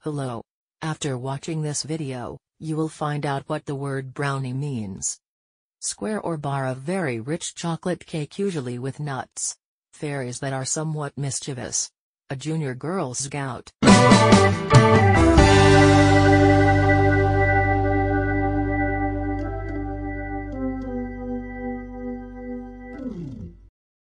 below. After watching this video, you will find out what the word brownie means. Square or bar of very rich chocolate cake, usually with nuts. Fairies that are somewhat mischievous. A junior Girl Scout.